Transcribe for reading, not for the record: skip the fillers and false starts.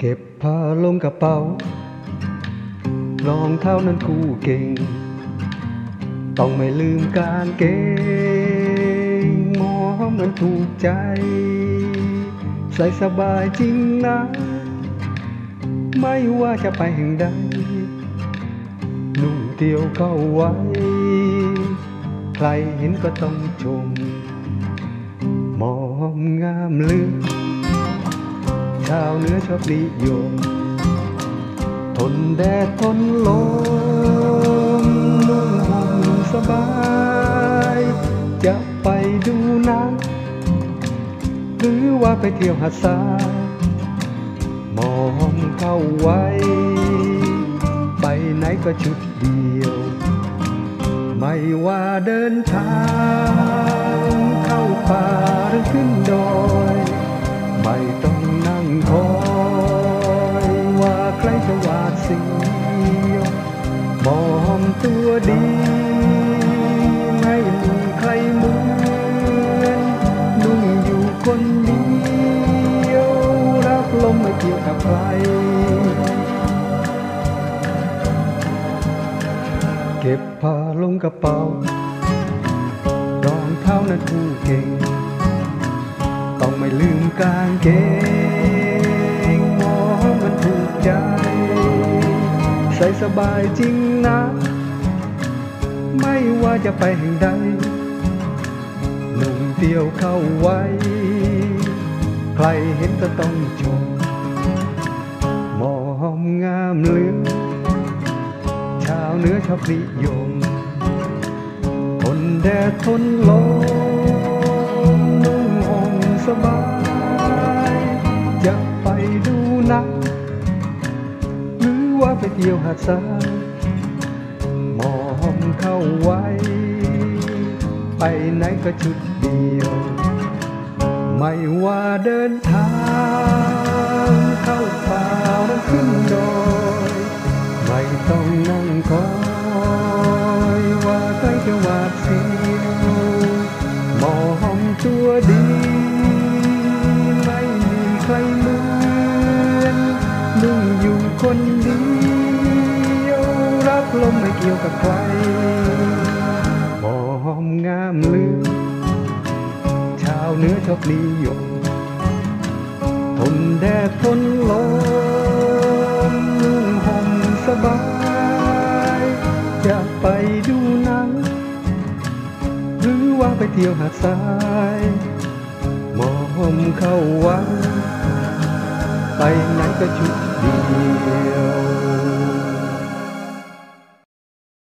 เก็บผ้าลงกระเป๋ารองเท้านั้นคู่เก่งต้องไม่ลืมกางเกงหมอมันถูกใจใส่สบายจริงนะไม่ว่าจะไปแห่งใดนุ่งเตียวเข้าไว้ใครเห็นก็ต้องชมมอมงามลือชาวเหนือชอบนิยมทนแดดทนลมนุ่งห่มสบายจะไปดูหนังหรือว่าไปเที่ยวหาดทรายมองเข้าไว้ไปไหนก็ชุดเดียวไม่ว่าเดินทางเข้าป่าหรือขึ้นดอยไม่ต้องนั่งคอยว่าใครจะหวาดเสียวมองตัวดีไม่มีใครเหมือนนุ่งอยู่คนเดียวรักลมไม่เกี่ยวกับใครเก็บผ้าลงกระเป๋ารองเท้านั้นคู่เก่งต้องไม่ลืมกางเกงหมอมันถูกใจใส่สบายจริงนะไม่ว่าจะไปแห่งใดนุ่งเตียวเข้าไว้ใครเห็นก็ต้องชมมอมงามลือชาวเหนือชอบนิยมทนแดดทนลมนุ่งห่มสบายจะไปดูหนังหรือว่าไปเที่ยวหาดทรายมองเข้าไว้ไปไหนก็ชุดเดียวไม่ว่าเดินทางเข้าป่าหรือขึ้นดอยไม่ต้องนั่งคอยว่าใครจะหวาดเสียวมองตัวดีไม่มีใครเหมือนนุ่งอยู่คนเดียวรักลมไม่เกี่ยวกับใครมองงามลือชาวเหนือชอบนิยมทนแดดทนลมนุ่งห่มสบายจะไปดูหนังหรือว่าไปเที่ยวหาดทรายมองเข้าไว้ไปไหนก็ชุดเดียว